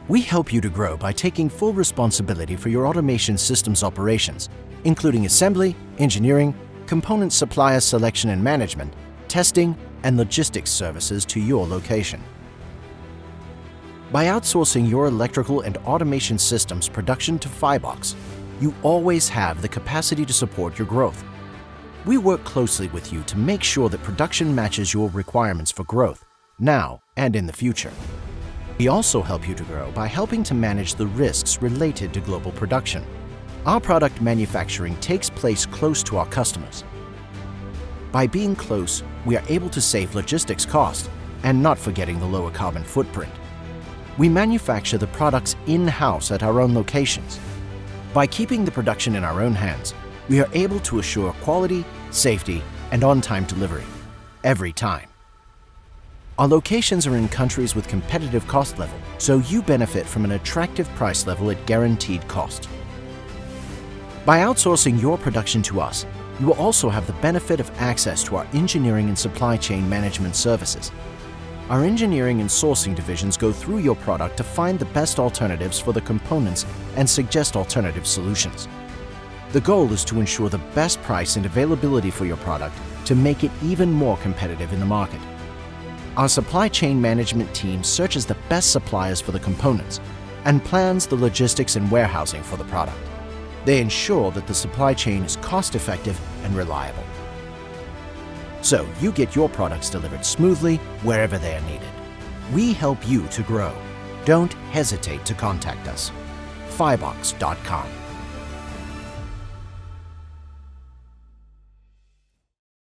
We help you to grow by taking full responsibility for your automation systems operations, including assembly, engineering, component supplier selection and management, testing, and logistics services to your location. By outsourcing your electrical and automation systems production to Fibox, you always have the capacity to support your growth. We work closely with you to make sure that production matches your requirements for growth, now and in the future. We also help you to grow by helping to manage the risks related to global production. Our product manufacturing takes place close to our customers. By being close, we are able to save logistics costs and not forgetting the lower carbon footprint. We manufacture the products in-house at our own locations. By keeping the production in our own hands, we are able to assure quality, safety, and on-time delivery every time. Our locations are in countries with competitive cost level, so you benefit from an attractive price level at guaranteed cost. By outsourcing your production to us, you will also have the benefit of access to our engineering and supply chain management services. Our engineering and sourcing divisions go through your product to find the best alternatives for the components and suggest alternative solutions. The goal is to ensure the best price and availability for your product to make it even more competitive in the market. Our supply chain management team searches the best suppliers for the components and plans the logistics and warehousing for the product. They ensure that the supply chain is cost-effective and reliable. So you get your products delivered smoothly wherever they are needed. We help you to grow. Don't hesitate to contact us. Fibox.com